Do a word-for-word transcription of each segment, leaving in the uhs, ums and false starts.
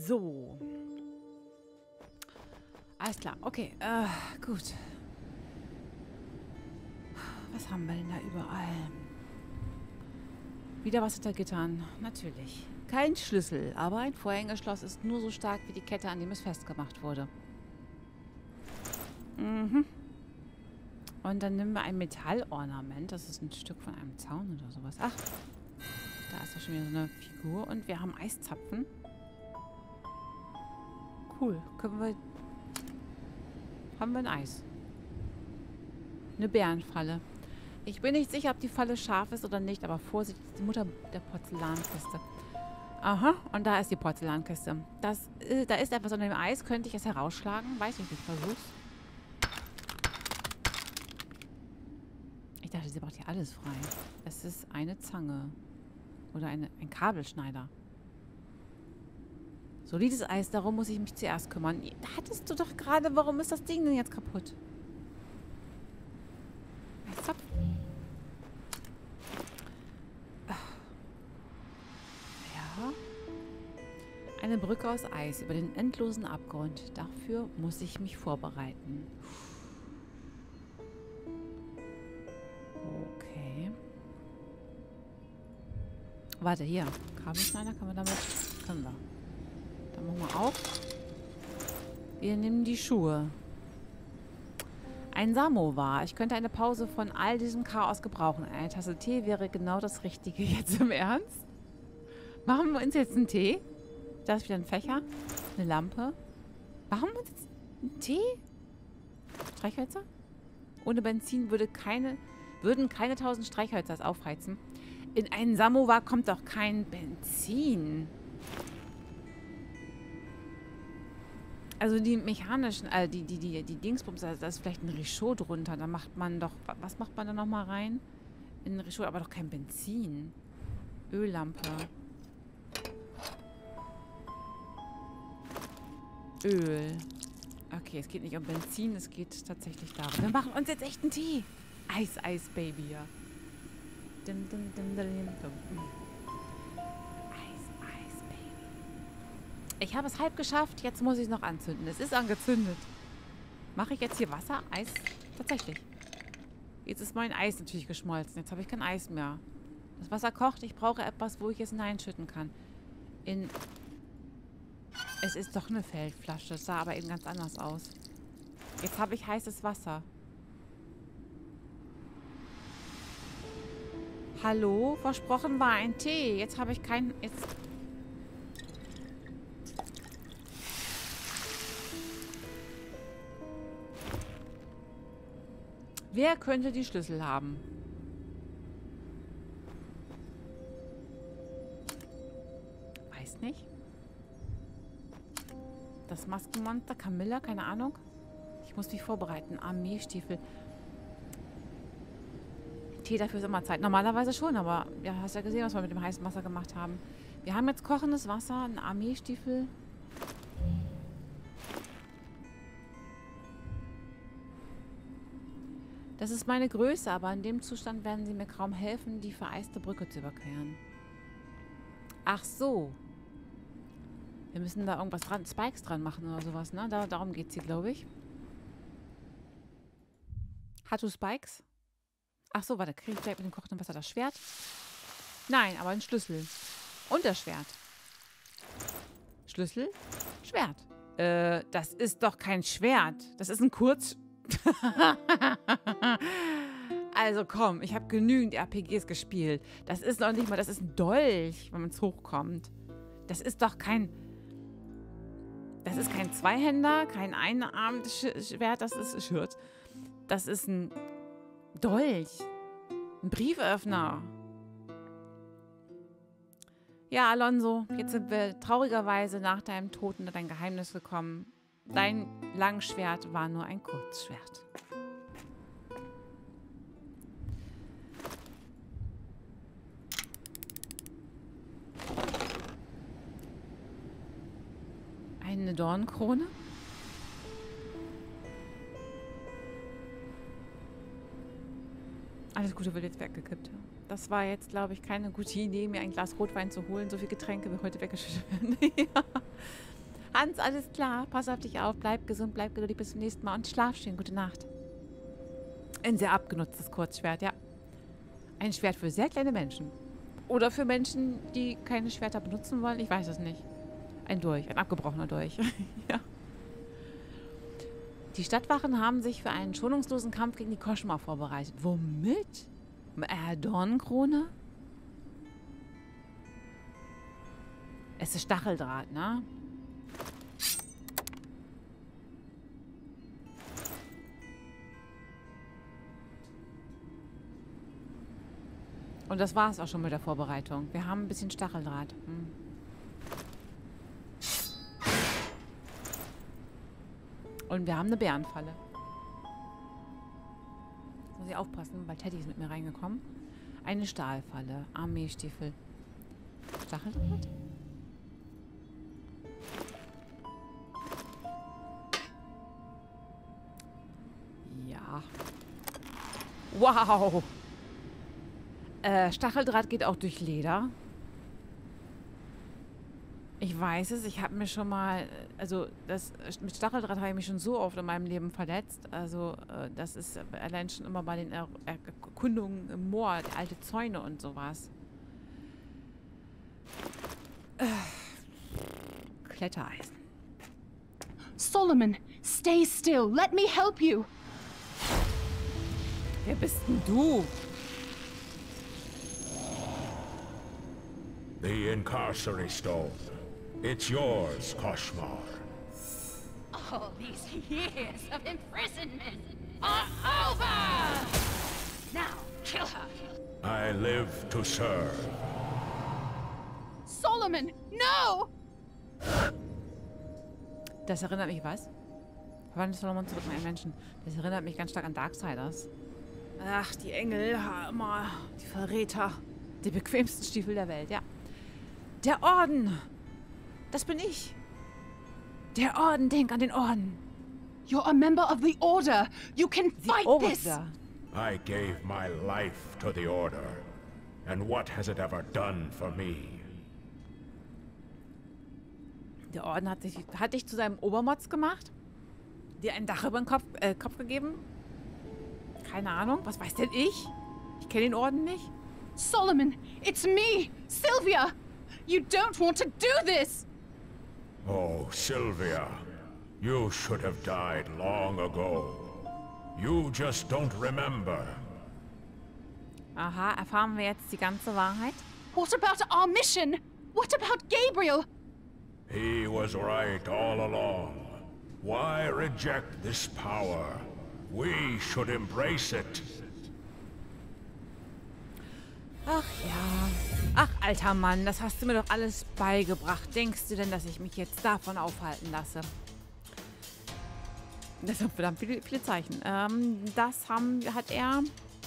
So. Alles klar. Okay. Äh, gut. Was haben wir denn da überall? Wieder was hinter Gittern. Natürlich. Kein Schlüssel, aber ein Vorhängeschloss ist nur so stark wie die Kette, an dem es festgemacht wurde. Mhm. Und dann nehmen wir ein Metallornament. Das ist ein Stück von einem Zaun oder sowas. Ach, da ist doch schon wieder so eine Figur. Und wir haben Eiszapfen. Cool. Können wir... Haben wir ein Eis. Eine Bärenfalle. Ich bin nicht sicher, ob die Falle scharf ist oder nicht, aber Vorsicht, das ist die Mutter der Porzellankiste. Aha, und da ist die Porzellankiste. Das, äh, da ist etwas unter dem Eis. Könnte ich es herausschlagen? Weiß ich nicht. Versuch's. Ich dachte, sie macht hier alles frei. Es ist eine Zange. Oder eine, ein Kabelschneider. Solides Eis, darum muss ich mich zuerst kümmern. Hattest du doch gerade, warum ist das Ding denn jetzt kaputt? Eiszapf. Ja. Eine Brücke aus Eis über den endlosen Abgrund. Dafür muss ich mich vorbereiten. Okay. Warte, hier. Kabelschneider, kann man damit... Können wir. Dann machen wir auf. Wir nehmen die Schuhe. Ein Samovar. Ich könnte eine Pause von all diesem Chaos gebrauchen. Eine Tasse Tee wäre genau das Richtige. Jetzt im Ernst? Machen wir uns jetzt einen Tee? Da ist wieder ein Fächer. Eine Lampe. Machen wir uns jetzt einen Tee? Streichhölzer? Ohne Benzin würde keine, würden keine tausend Streichhölzer aufheizen. In einen Samovar kommt doch kein Benzin. Also die mechanischen, äh, die, die, die, die Dingsbums, da ist vielleicht ein Richaud drunter. Da macht man doch, was macht man da nochmal rein? In ein Richaud, aber doch kein Benzin. Öllampe. Öl. Okay, es geht nicht um Benzin, es geht tatsächlich darum. Wir machen uns jetzt echt einen Tee. Eis, Eis, Baby, ja. Dim, dim, dim, dim, dim. Ich habe es halb geschafft, jetzt muss ich es noch anzünden. Es ist angezündet. Mache ich jetzt hier Wasser? Eis? Tatsächlich. Jetzt ist mein Eis natürlich geschmolzen. Jetzt habe ich kein Eis mehr. Das Wasser kocht. Ich brauche etwas, wo ich es hineinschütten kann. In... Es ist doch eine Feldflasche. Es sah aber eben ganz anders aus. Jetzt habe ich heißes Wasser. Hallo? Versprochen war ein Tee. Jetzt habe ich keinen... Jetzt... Wer könnte die Schlüssel haben? Weiß nicht. Das Maskenmonster, Camilla, keine Ahnung. Ich muss mich vorbereiten. Armeestiefel. Tee dafür ist immer Zeit. Normalerweise schon, aber ja, hast ja gesehen, was wir mit dem heißen Wasser gemacht haben. Wir haben jetzt kochendes Wasser, einen Armeestiefel. Das ist meine Größe, aber in dem Zustand werden sie mir kaum helfen, die vereiste Brücke zu überqueren. Ach so. Wir müssen da irgendwas dran, Spikes dran machen oder sowas, ne? Da, darum geht es hier, glaube ich. Hast du Spikes? Ach so, warte, kriege ich gleich mit dem kochenden Wasser das Schwert? Nein, aber ein Schlüssel. Und das Schwert. Schlüssel? Schwert. Äh, das ist doch kein Schwert. Das ist ein Kurz... Also komm, ich habe genügend R P Gs gespielt. Das ist noch nicht mal, das ist ein Dolch, wenn man es hochkommt. Das ist doch kein... Das ist kein Zweihänder, kein einarmiges Schwert, das ist Schwert. Das ist ein Dolch. Ein Brieföffner. Ja, Alonso, jetzt sind wir traurigerweise nach deinem Tod in dein Geheimnis gekommen. Dein Langschwert war nur ein Kurzschwert. Eine Dornenkrone? Alles Gute wird jetzt weggekippt. Das war jetzt, glaube ich, keine gute Idee, mir ein Glas Rotwein zu holen. So viele Getränke wie heute weggeschüttet werden. Ja. Hans, alles klar. Pass auf dich auf. Bleib gesund, bleib geduldig. Bis zum nächsten Mal und schlaf schön. Gute Nacht. Ein sehr abgenutztes Kurzschwert, ja. Ein Schwert für sehr kleine Menschen. Oder für Menschen, die keine Schwerter benutzen wollen. Ich weiß es nicht. Ein Dolch. Ein abgebrochener Dolch. Ja. Die Stadtwachen haben sich für einen schonungslosen Kampf gegen die Koschmar vorbereitet. Womit? Äh, Dornenkrone? Es ist Stacheldraht, ne? Und das war es auch schon mit der Vorbereitung. Wir haben ein bisschen Stacheldraht. Hm. Und wir haben eine Bärenfalle. Jetzt muss ich aufpassen, weil Teddy ist mit mir reingekommen. Eine Stahlfalle. Armeestiefel. Stacheldraht? Ja. Wow! Äh, Stacheldraht geht auch durch Leder. Ich weiß es, ich habe mir schon mal, also das mit Stacheldraht habe ich mich schon so oft in meinem Leben verletzt. Also äh, das ist allein schon immer bei den er Erkundungen im Moor, die alte Zäune und sowas. Äh, Klettereisen. Solomon, stay still. Let me help you. Wer bist denn du? The Incarcery Stone. It's yours, Koshmar. All these years of imprisonment are over! Now, kill her! I live to serve. Solomon, no! Das erinnert mich was? Verwandelt Solomon zurück in einen Menschen. Das erinnert mich ganz stark an Darksiders. Ach, die Engel, immer die Verräter. Die bequemsten Stiefel der Welt, ja. Der Orden! Das bin ich. Der Orden, denk an den Orden. You're a member of the Order. You can fight this. I gave my life to the Order. And what has it ever done for me? Der Orden hat, sich, hat dich zu seinem Obermotz gemacht? Dir ein Dach über den Kopf, äh, Kopf gegeben? Keine Ahnung. Was weiß denn ich? Ich kenne den Orden nicht. Solomon, it's me, Sylvia. You don't want to do this. Oh, Sylvia. You should have died long ago. You just don't remember. Aha, erfahren wir jetzt die ganze Wahrheit? What about our mission? What about Gabriel? He was right all along. Why reject this power? We should embrace it. Ach ja. Ach, alter Mann, das hast du mir doch alles beigebracht. Denkst du denn, dass ich mich jetzt davon aufhalten lasse? Das sind verdammt viele, viele Zeichen. Ähm, das haben, hat er.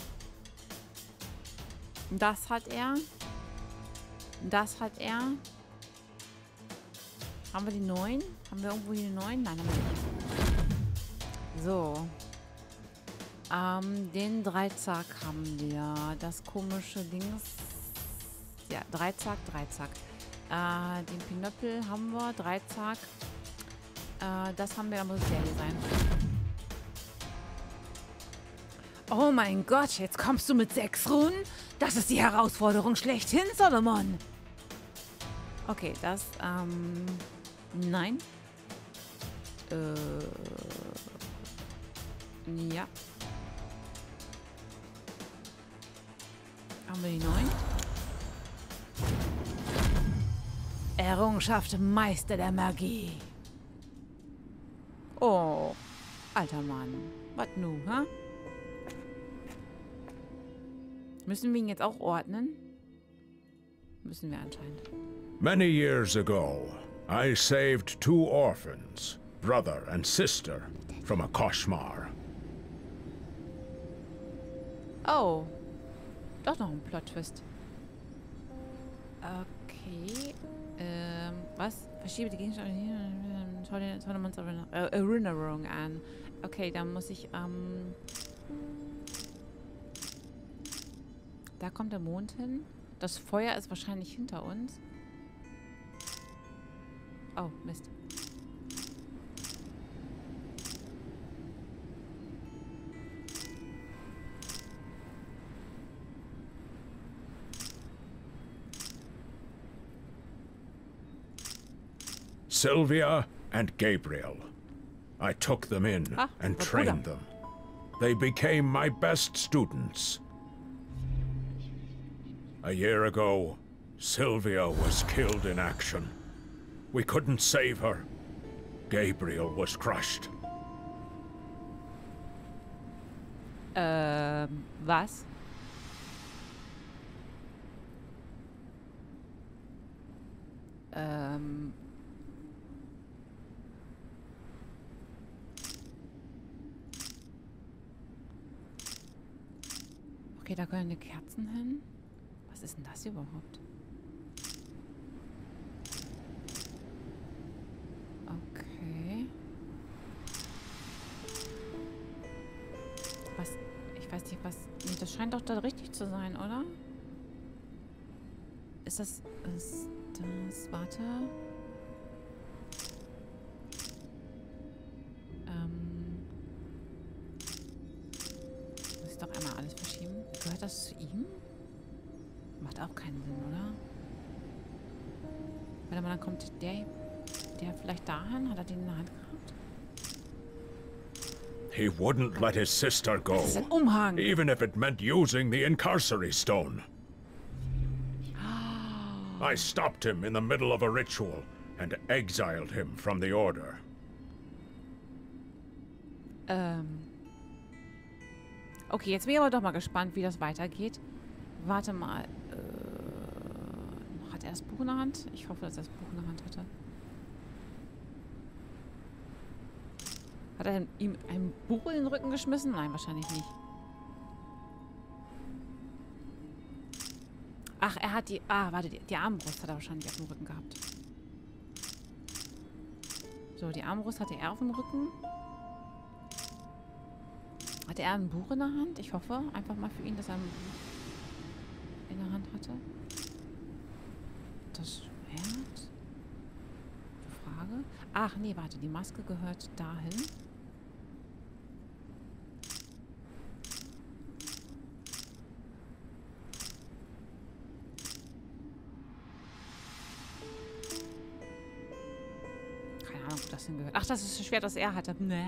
Das hat er. Das hat er. Haben wir die neun? Haben wir irgendwo die neun? Nein, haben wir nicht. So. Ähm, den Dreizack haben wir. Das komische Dings. Ja, Dreizack, Dreizack. Äh, den Pinöppel haben wir. Dreizack. Äh, das haben wir, da muss es der hier sein. Oh mein Gott, jetzt kommst du mit sechs Runen? Das ist die Herausforderung schlechthin, Solomon. Okay, das, ähm, nein. Äh, ja. Haben wir die neun? Errungenschaft Meister der Magie. Oh, alter Mann. Was nu, ha? Müssen wir ihn jetzt auch ordnen? Müssen wir anscheinend. Many years ago, I saved two orphans, brother and sister, from a Koshmar. Oh. Doch noch ein Plot-Twist. Okay. Ähm, was? Verschiebe die Gegenstände hier. Schau dir Solomons Erinnerung an. Okay, dann muss ich, ähm... da kommt der Mond hin. Das Feuer ist wahrscheinlich hinter uns. Oh, Mist. Sylvia and Gabriel. I took them in Ah, and mein trained Bruder. them. They became my best students. A year ago, Sylvia was killed in action. We couldn't save her. Gabriel was crushed. Ähm, was? Ähm. Okay, da können die Kerzen hin. Was ist denn das überhaupt? Okay. Was? Ich weiß nicht, was... Nee, das scheint doch da richtig zu sein, oder? Ist das... Ist das... Warte. Ähm... Muss ich doch einmal alles verschieben? Gehört das zu ihm? Macht auch keinen Sinn, oder? Warte mal, dann kommt der... Der vielleicht dahin? Hat er den in der Hand gehabt? He wouldn't let his sister go, Das ist ein Umhang. even if it meant using the Incarcery Stone. I stopped him in the middle of a ritual and exiled him from the Order. Ähm. Okay, jetzt bin ich aber doch mal gespannt, wie das weitergeht. Warte mal. Äh, hat er das Buch in der Hand? Ich hoffe, dass er das Buch in der Hand hatte. Hat er ihm ein Buch in den Rücken geschmissen? Nein, wahrscheinlich nicht. Ach, er hat die... Ah, warte, die, die Armbrust hat er wahrscheinlich auf dem Rücken gehabt. So, die Armbrust hatte er auf dem Rücken. Hatte er ein Buch in der Hand? Ich hoffe einfach mal für ihn, dass er ein Buch in der Hand hatte. Das Schwert? Frage. Ach, nee, warte. Die Maske gehört dahin. Keine Ahnung, wo das hingehört. Ach, das ist das Schwert, das er hatte. Nee.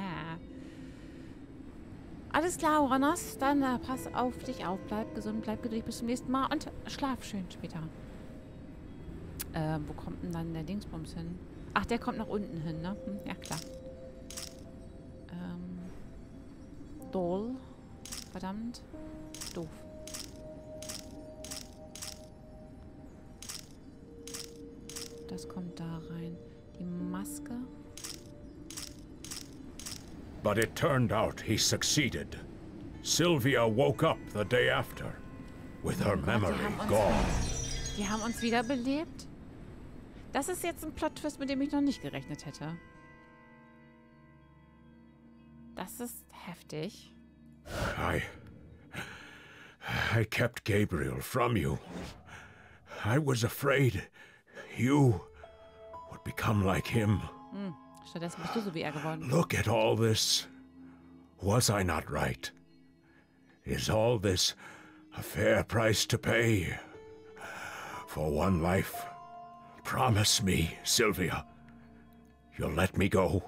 Alles klar, Uranus. Dann äh, pass auf dich auf. Bleib gesund, bleib geduldig bis zum nächsten Mal und schlaf schön später. Äh, wo kommt denn dann der Dingsbums hin? Ach, der kommt nach unten hin, ne? Hm, ja, klar. Ähm. Doll. Verdammt. Doof. Das kommt da rein. Die Maske. But it turned out he succeeded. Sylvia woke up the day after, with her memory gone. Die haben uns wiederbelebt? Das ist jetzt ein Plot-Twist, mit dem ich noch nicht gerechnet hätte. Das ist heftig. I... I kept Gabriel from you. I was afraid you would become like him. Hm. Stattdessen bist du so wie er geworden. Look at all this. Was I not right? Is all this a fair price to pay for one life? Promise me, Sylvia, you'll let me go.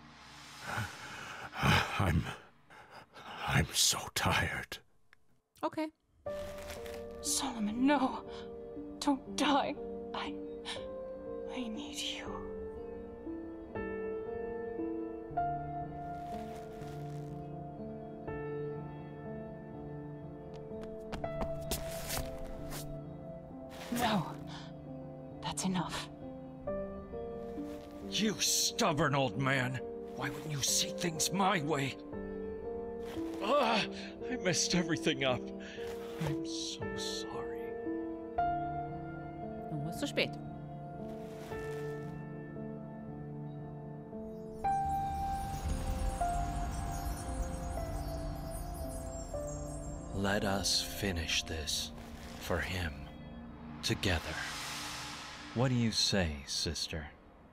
I'm... I'm so tired. Okay. Solomon, no. Don't die. I... I need you. No. That's enough. You stubborn old man. Why wouldn't you see things my way? Ah, I messed everything up. I'm so sorry. Nun ist es zu spät. Let us finish this for him together. What do you say, sister?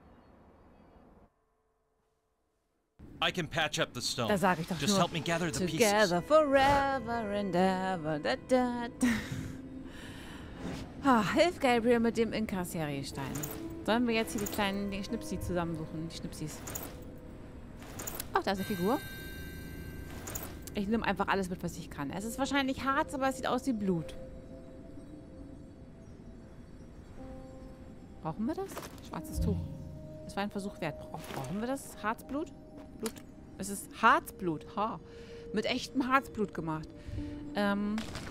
I can patch up the stone. Da sage ich doch Just nur, help me gather the Together pieces. forever and ever. Da, da, da. Ah, hilf Gabriel mit dem Inkassierstein. Sollen wir jetzt hier die kleinen die Schnipsi zusammensuchen? Die Schnipsis. Ach, da ist eine Figur. Ich nehme einfach alles mit, was ich kann. Es ist wahrscheinlich Harz, aber es sieht aus wie Blut. Brauchen wir das? Schwarzes Tuch. Das war ein Versuch wert. Bra brauchen wir das? Harzblut? Blut? Es ist Harzblut. Ha. Mit echtem Harzblut gemacht. Ähm.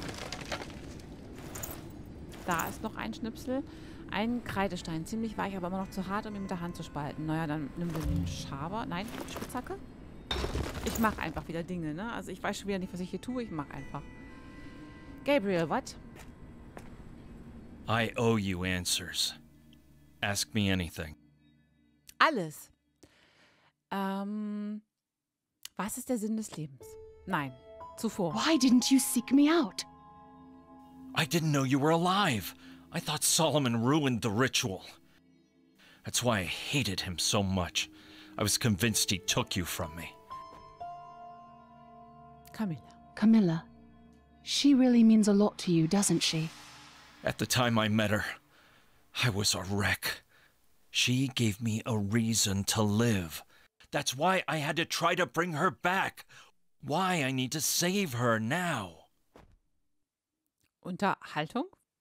Da ist noch ein Schnipsel. Ein Kreidestein. Ziemlich weich, aber immer noch zu hart, um ihn mit der Hand zu spalten. Naja, dann nehmen wir den Schaber. Nein, Spitzhacke. Ich mache einfach wieder Dinge, ne? Also ich weiß schon wieder nicht, was ich hier tue. Ich mache einfach. Gabriel, what? I owe you answers. Ask me anything. Alles. Ähm, was ist der Sinn des Lebens? Nein, zuvor. Why didn't you seek me out? I didn't know you were alive. I thought Solomon ruined the ritual. That's why I hated him so much. I was convinced he took you from me. Camilla. Camilla. She really means a lot to you, doesn't she? At the time I met her, I was a wreck. She gave me a reason to live. That's why I had to try to bring her back. Why I need to save her now. Unterhaltung?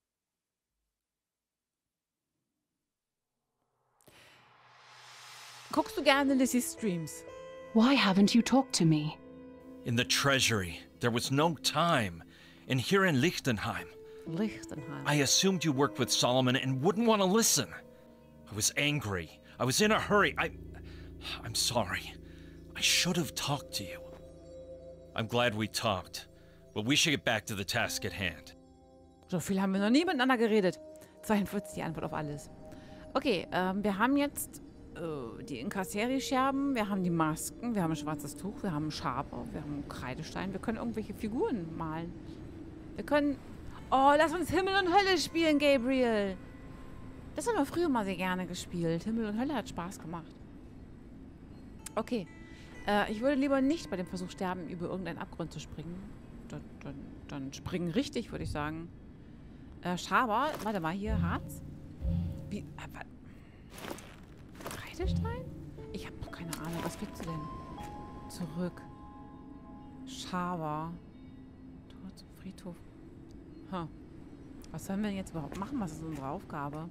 Guckst du gerne Lissys Streams? Why haven't you talked to me? In the treasury, there was no time. And here in Lichtenheim, Lichtenheim. I assumed you worked with Solomon and wouldn't want to listen. I was angry. I was in a hurry. I... I'm sorry. I should have talked to you. I'm glad we talked, but we should get back to the task at hand. So viel haben wir noch nie miteinander geredet. zweiundvierzig, die Antwort auf alles. Okay, ähm, wir haben jetzt äh, die Inkasseri-Scherben, wir haben die Masken, wir haben ein schwarzes Tuch, wir haben einen Schaber, wir haben einen Kreidestein, wir können irgendwelche Figuren malen. Wir können... Oh, lass uns Himmel und Hölle spielen, Gabriel. Das haben wir früher mal sehr gerne gespielt. Himmel und Hölle hat Spaß gemacht. Okay. Äh, ich würde lieber nicht bei dem Versuch sterben, über irgendeinen Abgrund zu springen. Dann, dann, dann springen richtig, würde ich sagen. Äh, Schaber. Warte mal, hier Harz. Wie... Äh, Kreidestein? Ich habe noch keine Ahnung. Was willst du denn? Zurück. Schaber. Tor zum Friedhof. Huh. Was sollen wir denn jetzt überhaupt machen? Was ist unsere Aufgabe?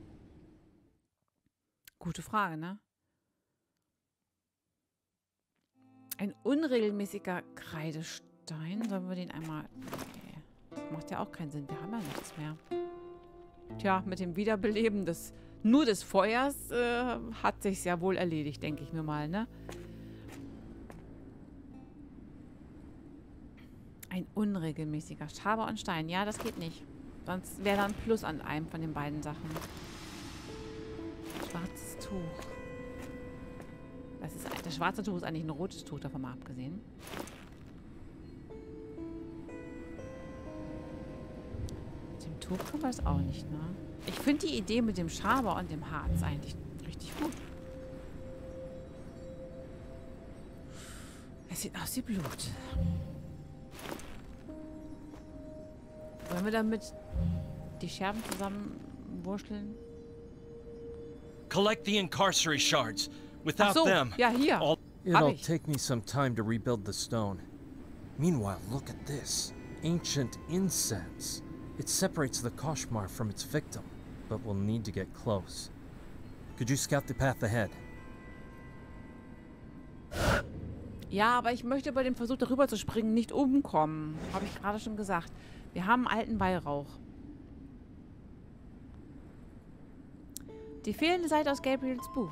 Gute Frage, ne? Ein unregelmäßiger Kreidestein. Sollen wir den einmal... Nee. Das macht ja auch keinen Sinn. Wir haben ja nichts mehr. Tja, mit dem Wiederbeleben des... Nur des Feuers äh, hat sich's ja wohl erledigt, denke ich mir mal, ne? Ein unregelmäßiger Schaber und Stein. Ja, das geht nicht. Sonst wäre da ein Plus an einem von den beiden Sachen. Schwarzes Tuch. Das, ist, das schwarze Tuch ist eigentlich ein rotes Tuch, davon mal abgesehen. Mit dem Tuch können wir das auch nicht, ne? Ich finde die Idee mit dem Schaber und dem Harz eigentlich richtig gut. Es sieht aus wie Blut. Wollen wir damit die Scherben zusammenwurschteln? Collect the incarcery shards. Without Ach so, them, ja, hier. all... Hab It'll ich. take me some time to rebuild the stone. Meanwhile, look at this. Ancient incense. It separates the Koshmar from its victim, but we'll need to get close. Could you scout the path ahead? Ja, aber ich möchte bei dem Versuch, darüber zu springen, nicht umkommen. Habe ich gerade schon gesagt. Wir haben alten Weihrauch. Die fehlende Seite aus Gabriels Buch.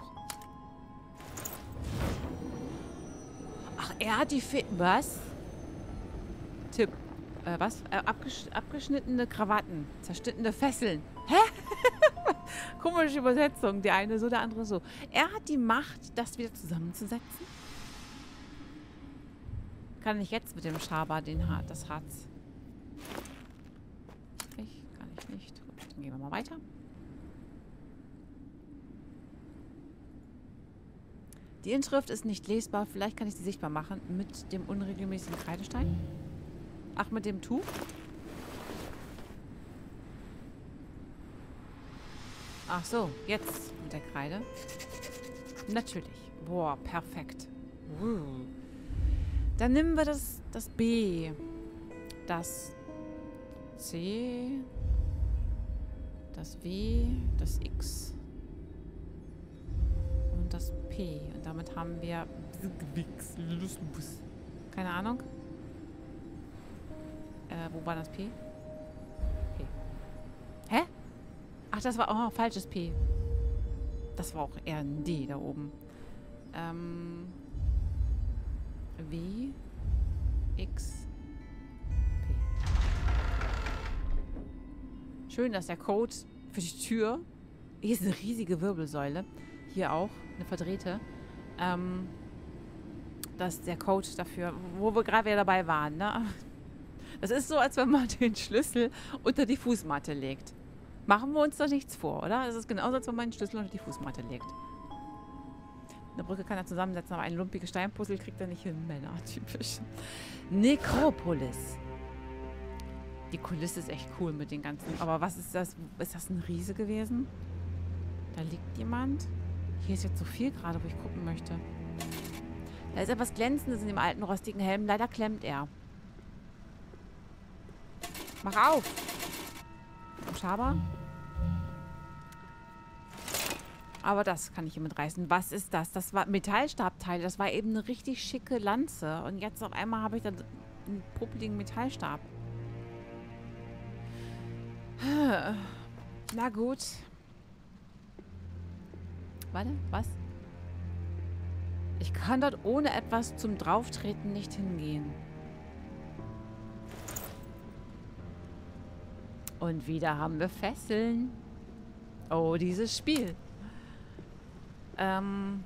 Ach, er hat die Fe... Was? Tipp. Äh, was? Äh, abgesch abgeschnittene Krawatten. Zerschnittene Fesseln. Hä? Komische Übersetzung. Der eine so, der andere so. Er hat die Macht, das wieder zusammenzusetzen? Kann ich jetzt mit dem Schaber den Har das Harz... Ich kann ich nicht. Gut, dann gehen wir mal weiter. Die Inschrift ist nicht lesbar. Vielleicht kann ich sie sichtbar machen mit dem unregelmäßigen Kreidestein. Ach, mit dem Tuch? Ach so, jetzt mit der Kreide. Natürlich. Boah, perfekt. Uh. Dann nehmen wir das, das B. Das C. Das W. Das X. Und das P. Und damit haben wir... Keine Ahnung. Äh, wo war das P? P. Hä? Ach, das war... Oh, falsches P. Das war auch eher ein D da oben. Ähm... W, X, P. Schön, dass der Code für die Tür... Hier ist eine riesige Wirbelsäule. Hier auch, eine verdrehte. Ähm, dass der Code dafür... Wo wir gerade wieder dabei waren, ne? Das ist so, als wenn man den Schlüssel unter die Fußmatte legt. Machen wir uns doch nichts vor, oder? Es ist genauso, als wenn man den Schlüssel unter die Fußmatte legt. Eine Brücke kann er zusammensetzen, aber ein lumpiges Steinpuzzle kriegt er nicht hin. Männer, typisch. Nekropolis. Die Kulisse ist echt cool mit den ganzen... Aber was ist das? Ist das ein Riese gewesen? Da liegt jemand. Hier ist jetzt so viel gerade, wo ich gucken möchte. Da ist etwas Glänzendes in dem alten, rostigen Helm. Leider klemmt er. Mach auf! Schaber. Aber das kann ich hier mitreißen. Was ist das? Das war Metallstabteile. Das war eben eine richtig schicke Lanze. Und jetzt auf einmal habe ich da einen puppeligen Metallstab. Na gut. Warte, was? Ich kann dort ohne etwas zum Drauftreten nicht hingehen. Und wieder haben wir Fesseln. Oh, dieses Spiel. Ähm,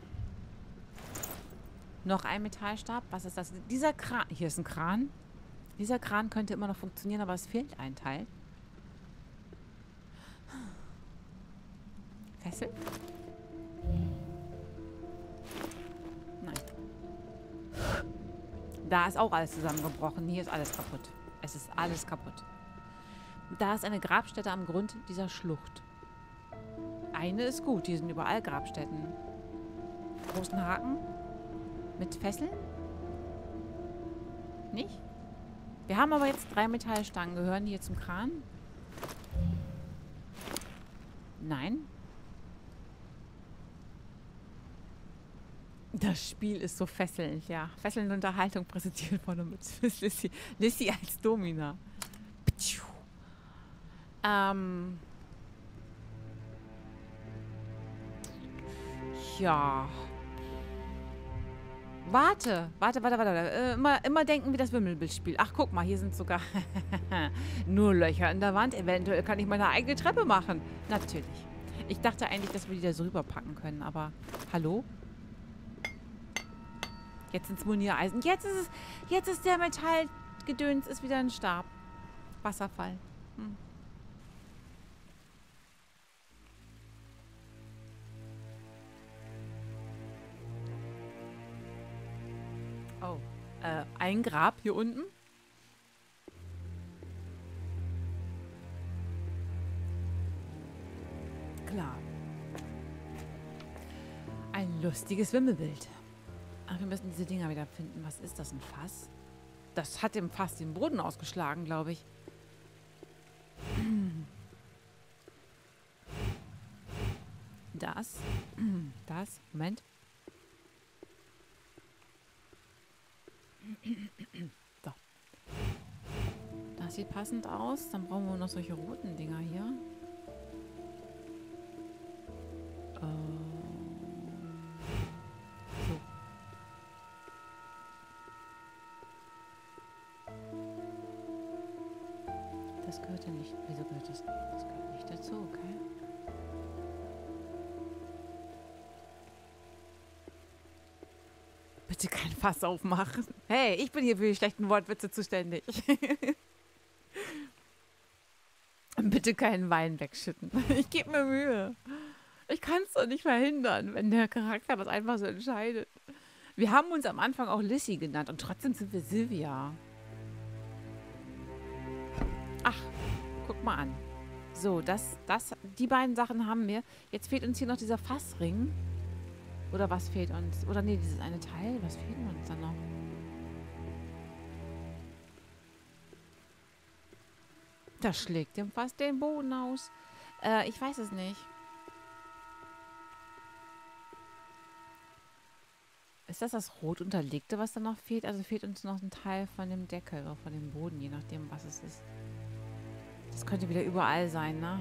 noch ein Metallstab. Was ist das? Dieser Kran. Hier ist ein Kran. Dieser Kran könnte immer noch funktionieren, aber es fehlt ein Teil. Fessel? Nein. Da ist auch alles zusammengebrochen. Hier ist alles kaputt. Es ist alles kaputt. Da ist eine Grabstätte am Grund dieser Schlucht. Eine ist gut. Hier sind überall Grabstätten. Großen Haken. Mit Fesseln? Nicht? Wir haben aber jetzt drei Metallstangen. Gehören die hier zum Kran? Nein. Das Spiel ist so fesselnd, ja. Fesselnde Unterhaltung präsentiert von Miss Lissy. Lissy als Domina. Ähm... Ja. Warte, warte, warte, warte. Äh, immer, immer denken wie das Wimmelbildspiel. Ach, guck mal, hier sind sogar nur Löcher in der Wand. Eventuell kann ich meine eigene Treppe machen. Natürlich. Ich dachte eigentlich, dass wir die da so rüberpacken können, aber... Hallo? Jetzt sind es Moniereisen. Jetzt ist es... Jetzt ist der Metallgedöns ist wieder ein Stab. Wasserfall. Hm. Oh, äh, ein Grab hier unten. Klar. Ein lustiges Wimmelbild. Ach, wir müssen diese Dinger wieder finden. Was ist das, ein Fass? Das hat dem Fass den Boden ausgeschlagen, glaube ich. Das. Das. Moment. So. Das sieht passend aus. Dann brauchen wir noch solche roten Dinger hier. Äh. So. Das gehört ja nicht. Wieso gehört das? Das gehört nicht dazu, okay? Bitte kein Fass aufmachen. Hey, ich bin hier für die schlechten Wortwitze zuständig. Bitte keinen Wein wegschütten. Ich gebe mir Mühe. Ich kann es doch nicht verhindern, wenn der Charakter das einfach so entscheidet. Wir haben uns am Anfang auch Lissy genannt und trotzdem sind wir Sylvia. Ach, guck mal an. So, das, das, die beiden Sachen haben wir. Jetzt fehlt uns hier noch dieser Fassring. Oder was fehlt uns? Oder nee, dieses eine Teil. Was fehlt uns dann noch? Das schlägt ihm fast den Boden aus. Äh, ich weiß es nicht. Ist das das rot unterlegte, was da noch fehlt? Also fehlt uns noch ein Teil von dem Deckel oder von dem Boden, je nachdem, was es ist. Das könnte wieder überall sein, ne?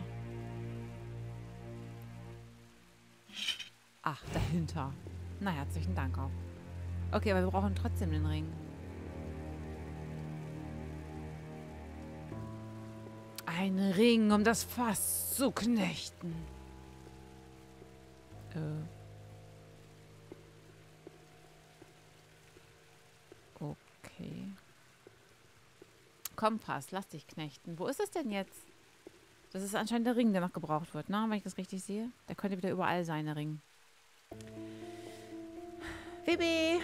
Ach, dahinter. Na, herzlichen Dank auch. Okay, aber wir brauchen trotzdem den Ring. Ein Ring, um das Fass zu knechten. Äh. Okay. Komm, Fass, lass dich knechten. Wo ist es denn jetzt? Das ist anscheinend der Ring, der noch gebraucht wird, ne? Wenn ich das richtig sehe. Der könnte wieder überall sein, der Ring. Bibi!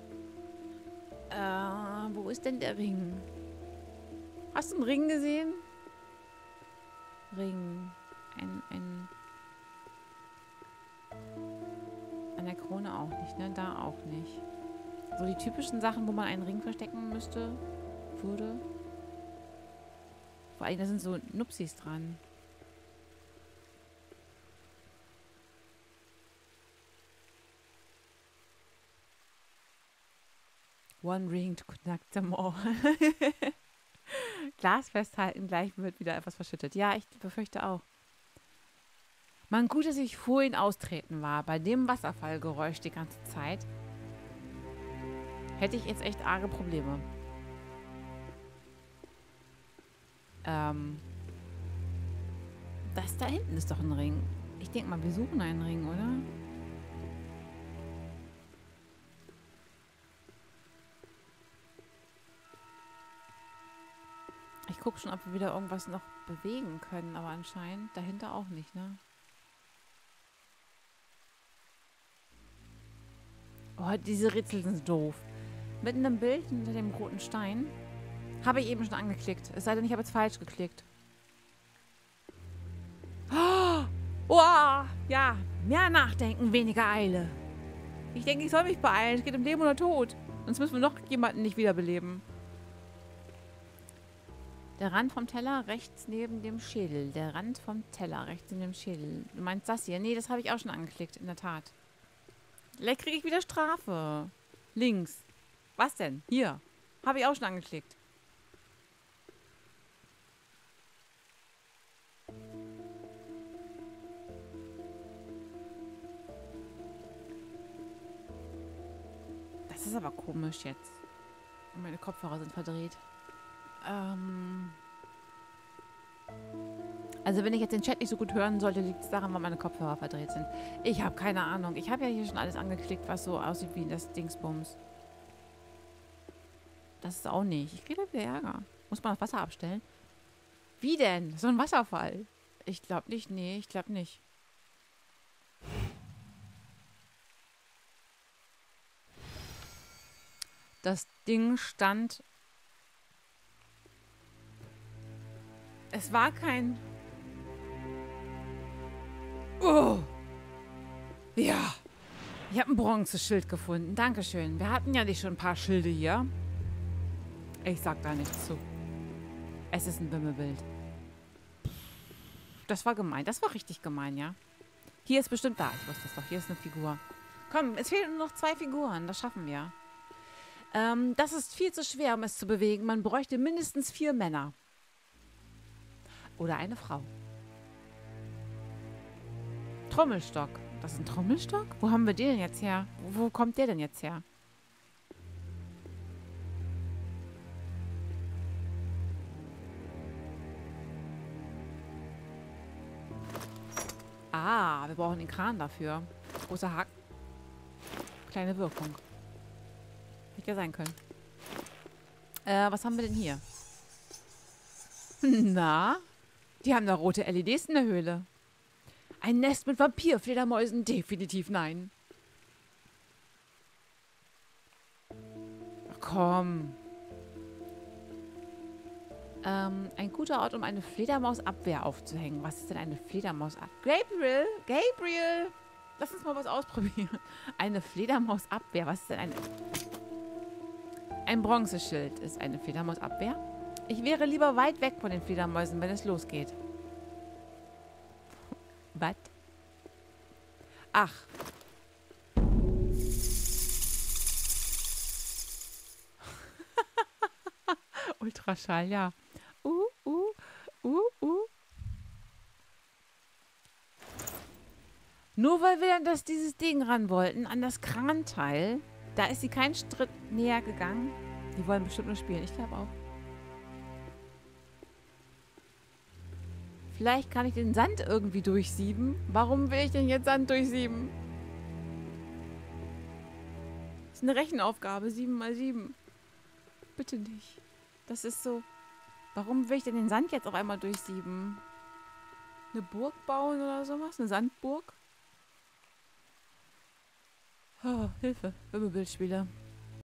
Äh, wo ist denn der Ring? Hast du einen Ring gesehen? Ring. Ein, ein... An der Krone auch nicht, ne? Da auch nicht. So die typischen Sachen, wo man einen Ring verstecken müsste, würde. Vor allem, da sind so Nupsis dran. One ring to connect them all. Glas festhalten, gleich wird wieder etwas verschüttet. Ja, ich befürchte auch. Man, gut, dass ich vorhin austreten war. Bei dem Wasserfallgeräusch die ganze Zeit hätte ich jetzt echt arge Probleme. Ähm. Das da hinten ist doch ein Ring. Ich denke mal, wir suchen einen Ring, oder? Ich gucke schon, ob wir wieder irgendwas noch bewegen können, aber anscheinend dahinter auch nicht, ne? Oh, diese Rätsel sind doof. Mit einem Bild hinter dem roten Stein habe ich eben schon angeklickt. Es sei denn, ich habe jetzt falsch geklickt. Oh, ja, mehr nachdenken, weniger Eile. Ich denke, ich soll mich beeilen. Es geht um Leben oder Tod. Sonst müssen wir noch jemanden nicht wiederbeleben. Der Rand vom Teller rechts neben dem Schädel. Der Rand vom Teller rechts neben dem Schädel. Du meinst das hier? Nee, das habe ich auch schon angeklickt, in der Tat. Vielleicht kriege ich wieder Strafe. Links. Was denn? Hier. Habe ich auch schon angeklickt. Das ist aber komisch jetzt. Meine Kopfhörer sind verdreht. Ähm... Also wenn ich jetzt den Chat nicht so gut hören sollte, liegt es daran, weil meine Kopfhörer verdreht sind. Ich habe keine Ahnung. Ich habe ja hier schon alles angeklickt, was so aussieht wie das Dingsbums. Das ist auch nicht. Ich kriege wieder Ärger. Muss man das Wasser abstellen? Wie denn? So ein Wasserfall? Ich glaube nicht. Nee, ich glaube nicht. Das Ding stand... Es war kein... Oh! Ja. Ich habe ein Bronzeschild gefunden. Dankeschön. Wir hatten ja nicht schon ein paar Schilde hier. Ich sag da nichts zu. Es ist ein Wimmelbild. Das war gemein. Das war richtig gemein, ja? Hier ist bestimmt da. Ich wusste es doch. Hier ist eine Figur. Komm, es fehlen nur noch zwei Figuren. Das schaffen wir. Ähm, das ist viel zu schwer, um es zu bewegen. Man bräuchte mindestens vier Männer. Oder eine Frau. Trommelstock. Das ist ein Trommelstock? Wo haben wir den denn jetzt her? Wo kommt der denn jetzt her? Ah, wir brauchen den Kran dafür. Großer Haken. Kleine Wirkung. Hätte ja sein können. Äh, was haben wir denn hier? Na? Die haben da rote L E Ds in der Höhle. Ein Nest mit Vampirfledermäusen? Definitiv nein. Ach, komm. Ähm, ein guter Ort, um eine Fledermausabwehr aufzuhängen. Was ist denn eine Fledermausabwehr? Gabriel? Gabriel! Lass uns mal was ausprobieren. Eine Fledermausabwehr. Was ist denn eine... Ein Bronzeschild ist eine Fledermausabwehr. Ich wäre lieber weit weg von den Fledermäusen, wenn es losgeht. Was? Ach. Ultraschall, ja. Uh, uh, uh, uh. Nur weil wir dann das, dieses Ding ran wollten, an das Kranteil, da ist sie keinen Schritt näher gegangen. Die wollen bestimmt nur spielen. Ich glaube auch. Vielleicht kann ich den Sand irgendwie durchsieben. Warum will ich denn jetzt Sand durchsieben? Das ist eine Rechenaufgabe. sieben mal sieben. Bitte nicht. Das ist so... Warum will ich denn den Sand jetzt auf einmal durchsieben? Eine Burg bauen oder sowas? Eine Sandburg? Oh, Hilfe. Wimmelbildspieler.